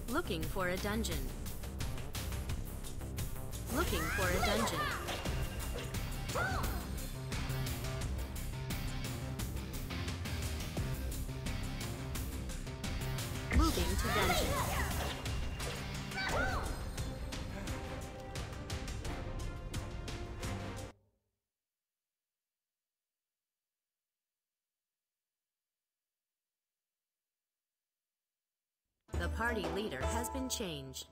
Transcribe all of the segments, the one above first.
Looking for a dungeon. Looking for a dungeon. Moving to dungeon. The party leader has been changed.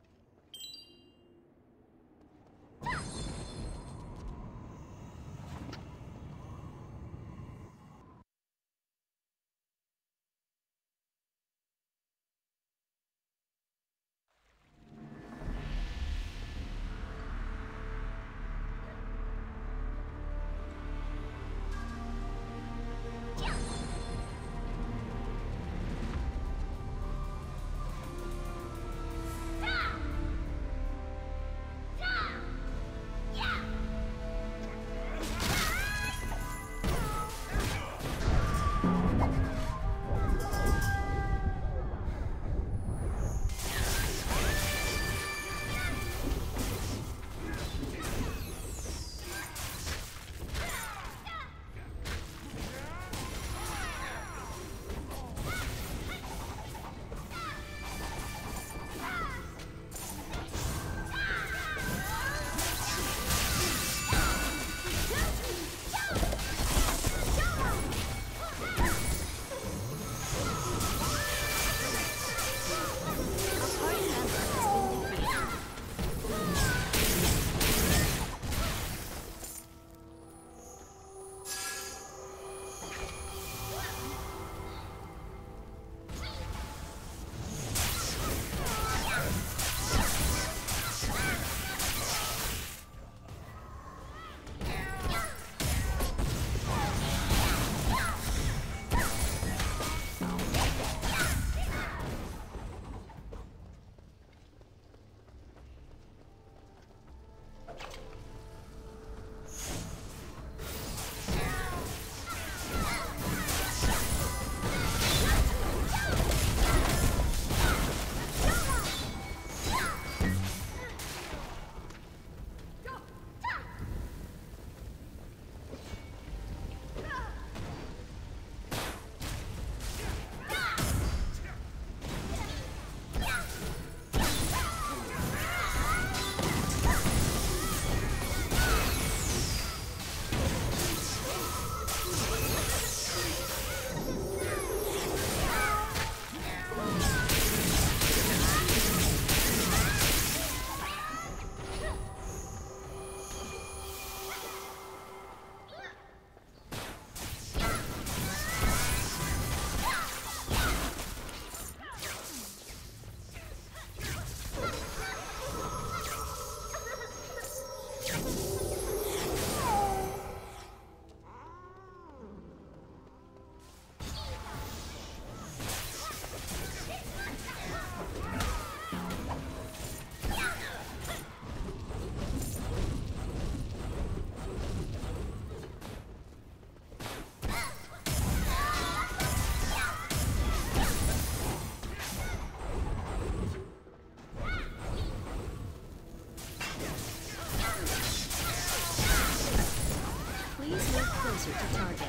Closer to target.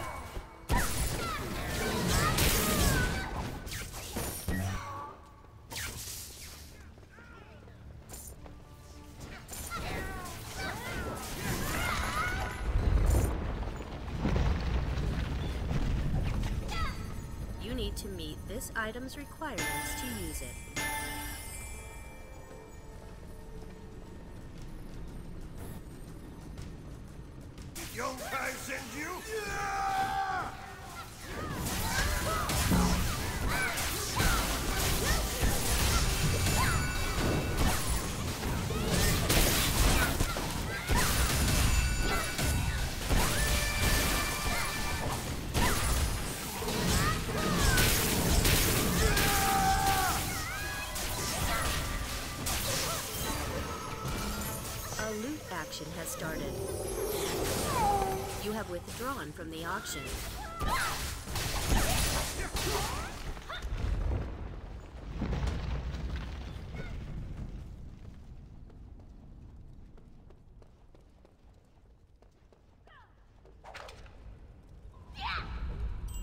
You need to meet this item's requirements to use it. Young guy send you? A loot action has started. You have withdrawn from the auction.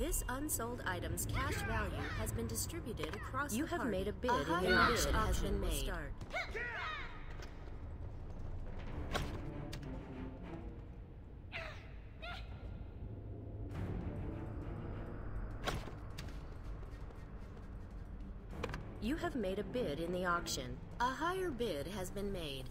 This unsold item's cash value has been distributed across You the have party. made a bid A and higher your bid bid has has been been made. made. Start. You have made a bid in the auction. A higher bid has been made.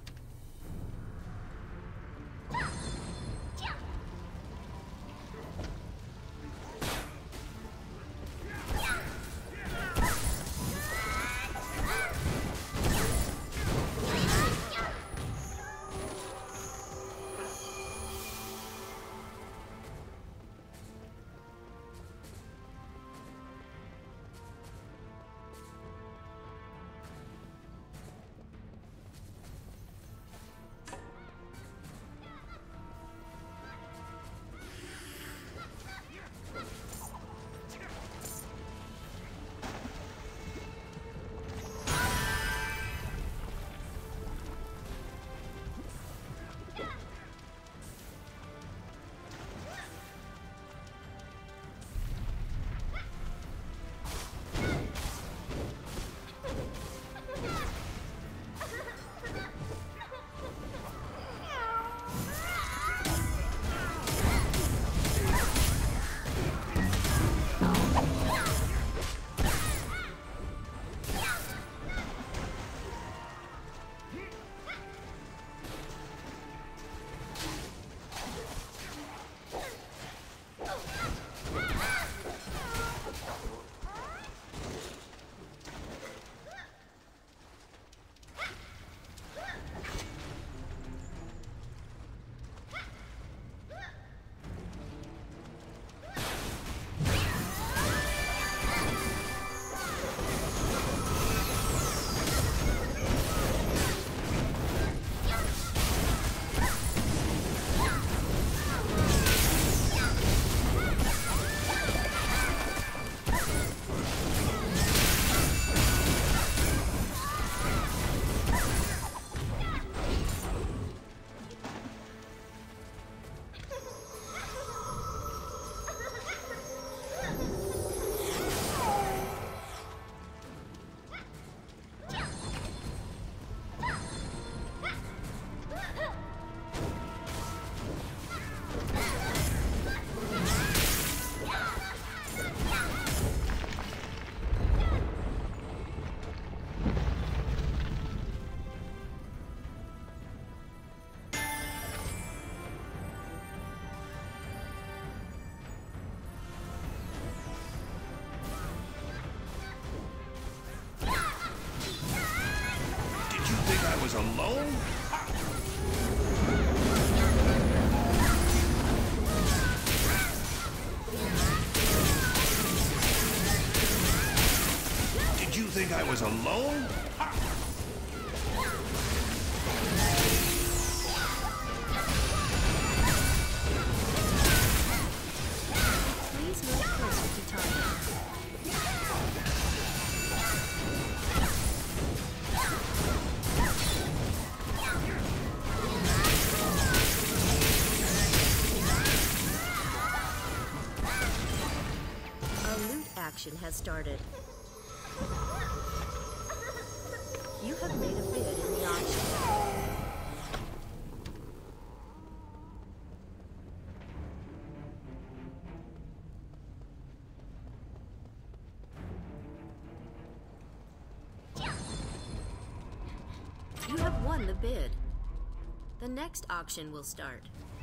I was alone? Did you think I was alone? Please move closer to target. Action has started. You have made a bid in the auction. You have won the bid. The next auction will start.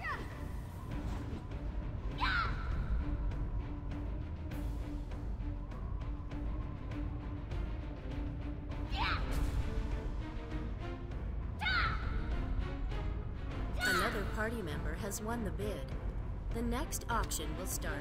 Another party member has won the bid. The next auction will start.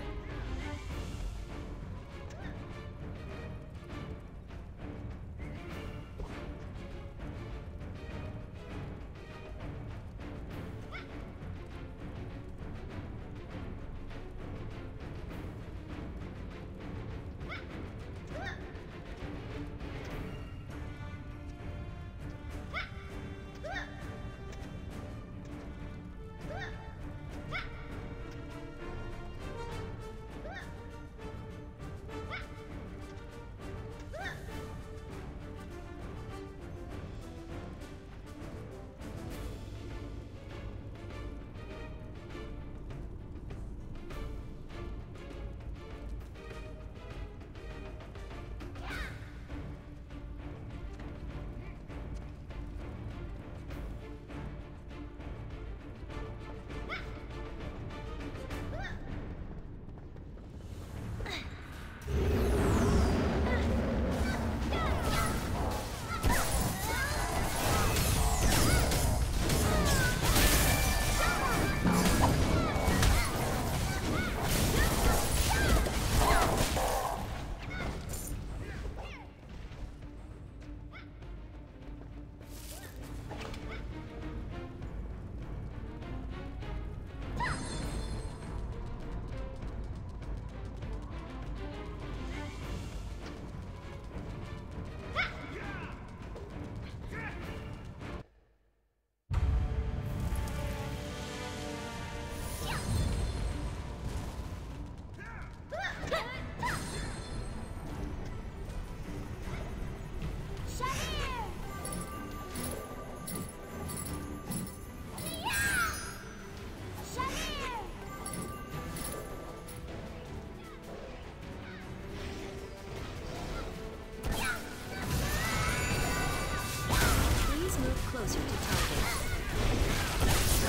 closer to target.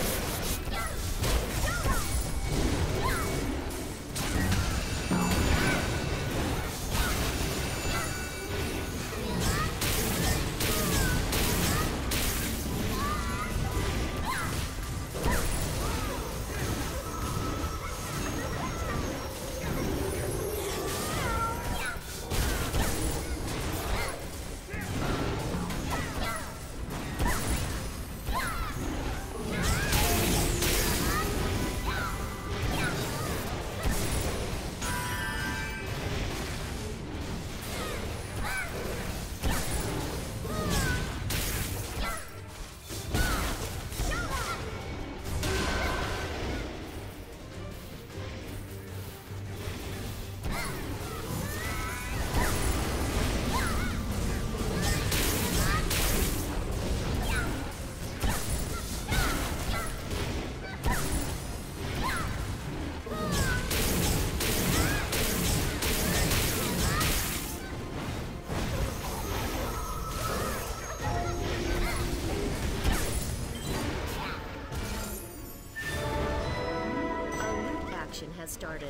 Has started.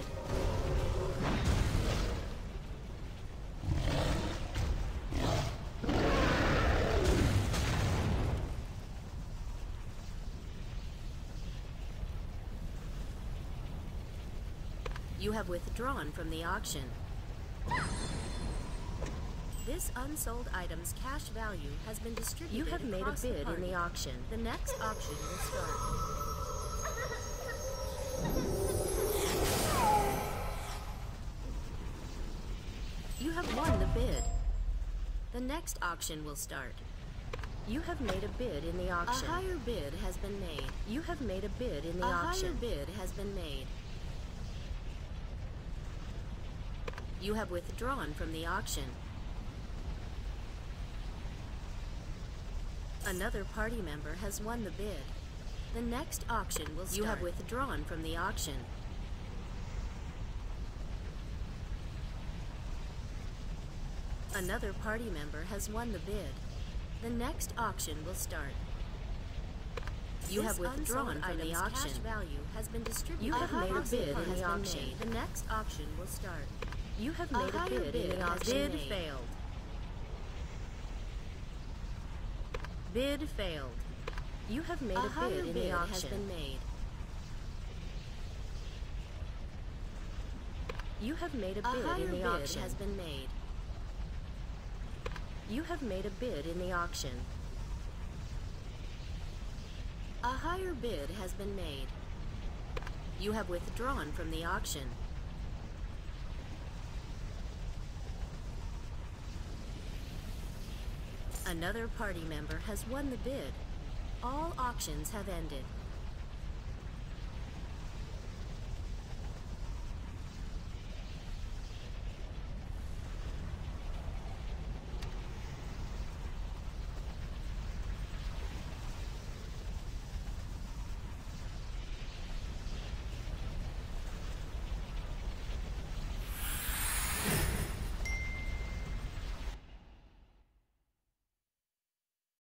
You have withdrawn from the auction. This unsold item's cash value has been distributed. You have made a bid in the auction. The next auction will start. You have won the bid. The next auction will start. You have made a bid in the auction. A higher bid has been made. You have made a bid in the auction. A higher bid has been made. You have withdrawn from the auction. Another party member has won the bid. The next auction will start. You have withdrawn from the auction. Another party member has won the bid. The next auction will start. You have withdrawn from the auction. Cash value has been distributed. You have made a bid in the auction. The next auction will start. You have made a bid in the auction. Bid failed. Bid failed. You have made a bid in the auction. Has been made. You have made a bid in the auction. Has been made. You have made a bid in the auction. A higher bid has been made. You have withdrawn from the auction. Another party member has won the bid. All auctions have ended.